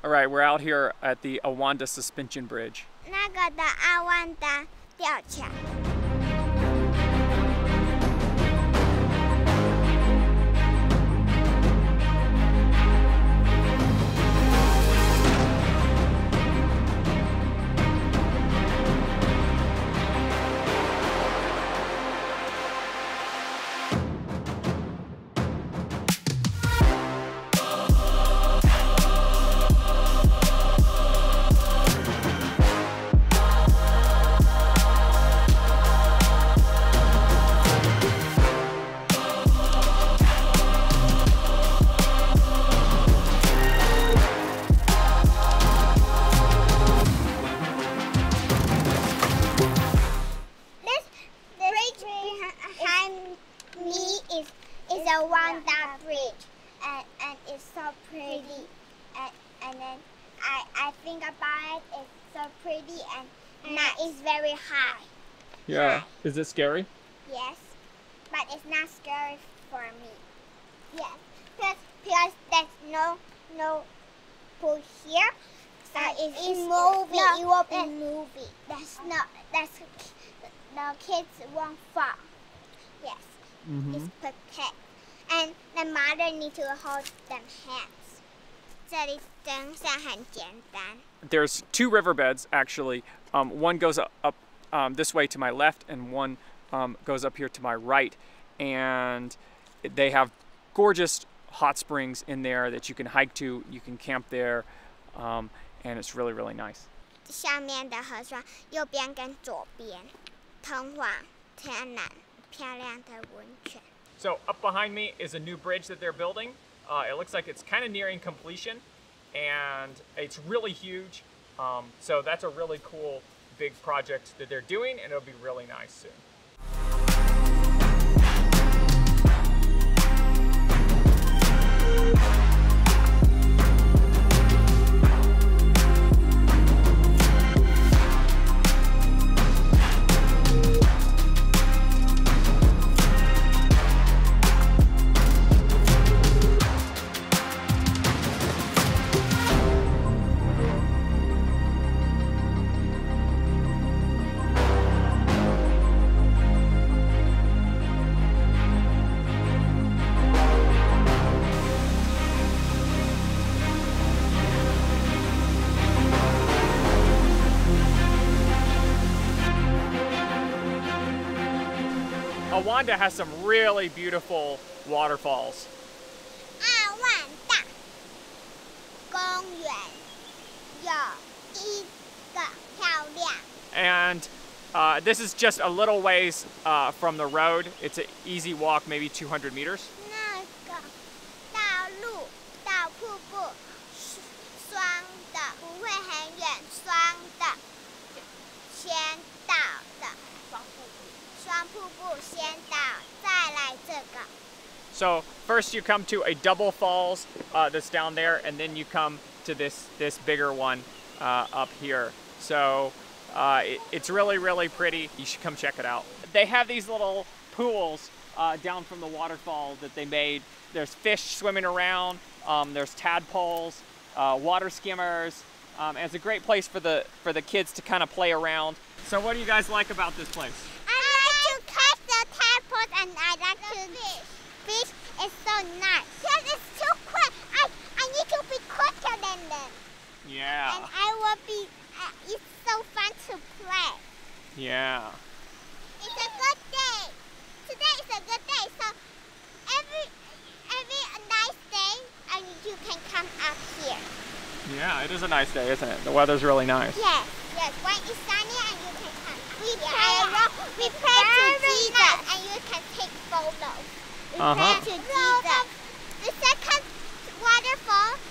All right, we're out here at the Aowanda suspension bridge. 那个的阿万达吊桥。Is Aowanda bridge, and it's so pretty, and then I think about it, it's so pretty, and now it's very high. Yeah. Is it scary? Yes, but it's not scary for me. Yes, because there's no pool here, so it's moving. No, it will be moving. That's the kids won't fall. Yes. It's protect, and the mother needs to hold them hands. 这里登山很简单. There's two riverbeds actually. One goes up this way to my left, and one goes up here to my right. And they have gorgeous hot springs in there that you can hike to. You can camp there, and it's really, really nice. 下面的河川，右边跟左边，通往天然。 So up behind me is a new bridge that they're building. It looks like it's kind of nearing completion, and it's really huge. So that's a really cool big project that they're doing, and it'll be really nice soon. Aowanda has some really beautiful waterfalls. 阿万大公园有一个漂亮。 And this is just a little ways from the road. It's an easy walk, maybe 200 meters. 那个道路到瀑布，双的不会很远，双的先到的。 双瀑布先到，再来这个。 So first you come to a double falls that's down there, and then you come to this bigger one up here. So it's really, really pretty. You should come check it out. They have these little pools down from the waterfall that they made. There's fish swimming around. There's tadpoles, water skimmers. And it's a great place for the kids to kind of play around. So what do you guys like about this place? And I like to fish. It's so nice. Because it's too quick. I need to be quicker than them. Yeah. And I will be. It's so fun to play. Yeah. It's a good day. Today is a good day. So every nice day, and you can come up here. Yeah, it is a nice day, isn't it? The weather's really nice. Yes. Yes. When it's sunny, and you can come. We pray to Jesus, and you can take photos. We pray to Jesus. The second waterfall